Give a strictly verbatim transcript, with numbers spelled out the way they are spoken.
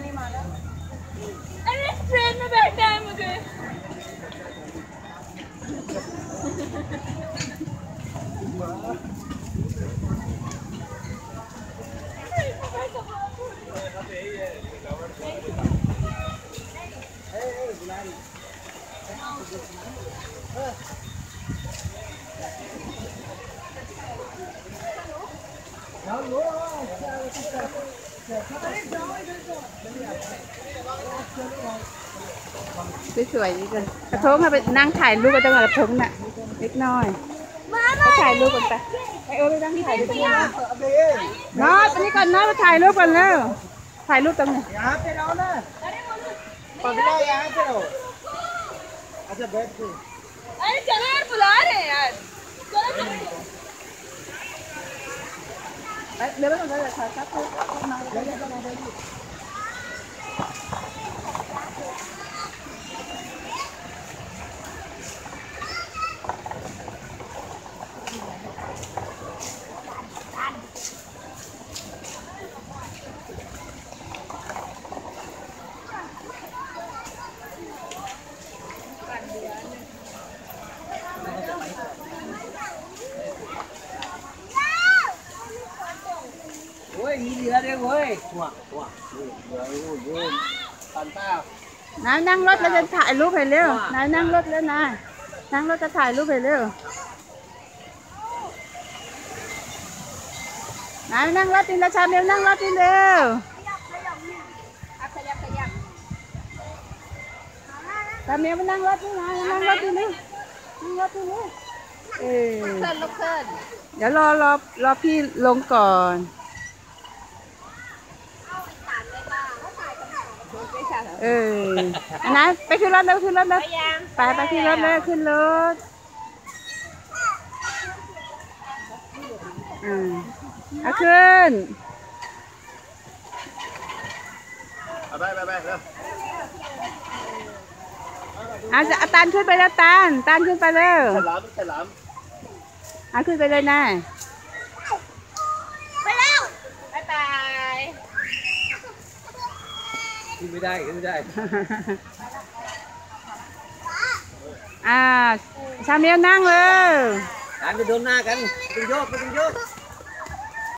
अरे ट्रेन में बैठना है मुझे สวยๆนี่กันกระทงค่ะไปนั่งถ่ายรูปกันจังหวะกระทงน่ะเล็กน้อยไปถ่ายรูปกันไปไปโอ้ไปนั่งถ่ายรูปกันน้อยน้อยไปนี่ก่อนน้อยไปถ่ายรูปกันแล้วถ่ายรูปตรงไหน अरे चलो यार बुला रहे हैं यार चलो चलो เดี๋ยวไปก่อนเลยค่ะครับมาเลยมีเรือด้วยเว้ยว้าวว้าวเรือเรือตันเต้านายนั่งรถแล้วจะถ่ายรูปให้เร็วนายนั่งรถแล้วนายนั่งรถจะถ่ายรูปให้เร็วนายนั่งรถดินราชาเร็วนั่งรถดิเร็วตาเมียมานั่งรถดินายนั่งรถดิเร็วนั่งรถดิเร็วเออเพิ่นลูกเพิ่นเดี๋ยวรอรอรอพี่ลงก่อนเอออันนั้นไปขึ้นรถแล้วขึ้นรถแล้วไปไปขึ้นรถเลยขึ้นรถอืมเอาขึ้นเอาไปไปไปเร็วอาจะตานขึ้นไปแล้วตานตานขึ้นไปเร็วฉลามฉลามเอาขึ้นไปเลยนายไปแล้วบ๊ายบายขึ้นไม่ได้ขึ้นไม่ได้อ่าชาเมียนั่งเลยการจะโดนหน้ากันไม่ต้องโยกไม่ต้องโยก